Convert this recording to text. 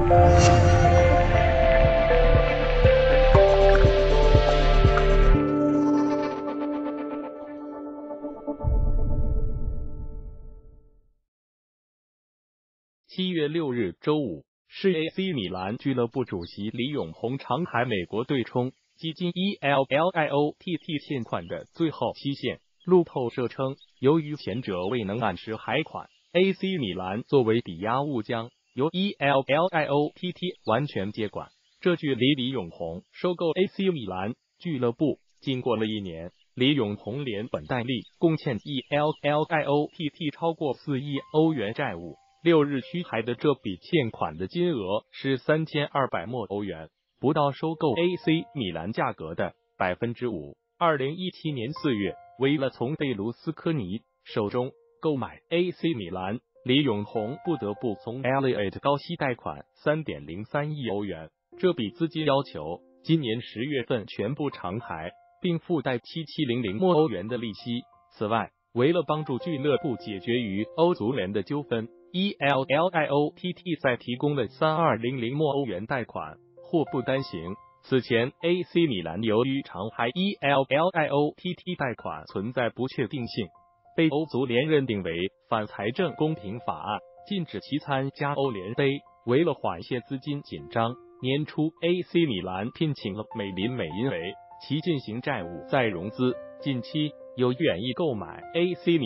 7月6日周五，是 AC 米兰俱乐部主席李永宏偿还美国对冲基金 ELLIOTT 欠款的最后期限。路透社称，由于前者未能按时还款， AC 米兰作为抵押物将由 ELLIOTT 完全接管。这距离李永宏收购 AC 米兰俱乐部经过了1年，李永宏连本带利共欠 ELLIOTT 超过4亿欧元债务。6日虚还的这笔欠款的金额是3200万欧元，不到收购 AC 米兰价格的 5%。2017年4月，为了从贝卢斯科尼手中购买 AC 米兰，李永宏不得不从 Elliott 高息贷款 3.03 亿欧元，这笔资金要求今年10月份全部偿还，并附带7700万欧元的利息。此外，为了帮助俱乐部解决与欧足联的纠纷，ELLIOTT 再提供了3200万欧元贷款，祸不单行。此前 AC 米兰由于偿还 ELLIOTT 贷款存在不确定性，被欧足联认定为反财政公平法案，禁止其参加欧联杯。为了缓解资金紧张，年初 AC 米兰聘请了美林美因为其进行债务再融资，近期又愿意购买 AC